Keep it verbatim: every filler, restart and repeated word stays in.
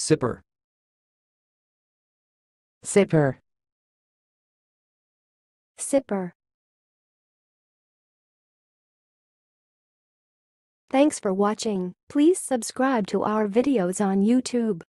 Sipper. Sipper. Sipper. Thanks for watching. Please subscribe to our videos on YouTube.